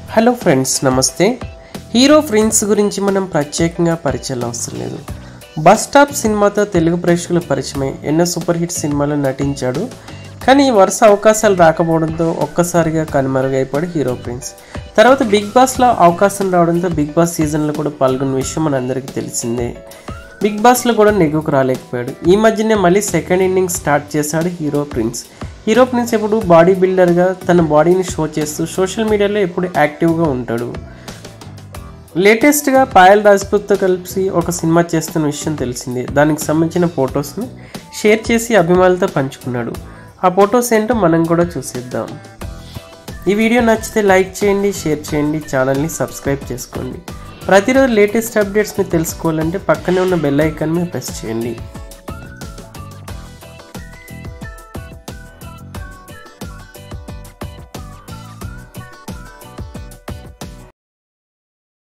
Hello friends, నమస్తే. Hero Prince గురించి మనం ప్రత్యేకంగా పరిచయం అవసరం లేదు. బస్ స్టాప్ సినిమాతో తెలుగు ప్రేక్షకుల పరిచయమై ఎన్నో సూపర్ హిట్ సినిమాలో నటించాడు. కానీ వరుస అవకాశాలు రాకపోవడంతో ఒక్కసారిగా కనుమరుగైపోయాడు హీరో ప్రిన్స్. తర్వాత బిగ్ బాస్లో అవకాశం రావడంతో బిగ్ బాస్ సీజన్లో కూడా పాల్గొన్న విషయం మనందరికీ తెలిసిందే. బిగ్ బాస్లో కూడా నెగ్గుకు రాలేకపోయాడు. ఈ మధ్యనే మళ్ళీ సెకండ్ ఇన్నింగ్ స్టార్ట్ చేశాడు హీరో ప్రిన్స్. హీరో ప్రిన్స్ ఎప్పుడు బాడీ బిల్డర్గా తన బాడీని షో చేస్తూ సోషల్ మీడియాలో ఎప్పుడు యాక్టివ్గా ఉంటాడు. లేటెస్ట్గా పాయల్ రాజ్పూత్తో కలిసి ఒక సినిమా చేస్తున్న విషయం తెలిసిందే. దానికి సంబంధించిన ఫొటోస్ని షేర్ చేసి అభిమానులతో పంచుకున్నాడు. ఆ ఫొటోస్ ఏంటో మనం కూడా చూసేద్దాం. ఈ వీడియో నచ్చితే లైక్ చేయండి, షేర్ చేయండి, ఛానల్ని సబ్స్క్రైబ్ చేసుకోండి. ప్రతిరోజు లేటెస్ట్ అప్డేట్స్ని తెలుసుకోవాలంటే పక్కనే ఉన్న బెల్ ఐకాన్ మీద ప్రెస్ చేయండి.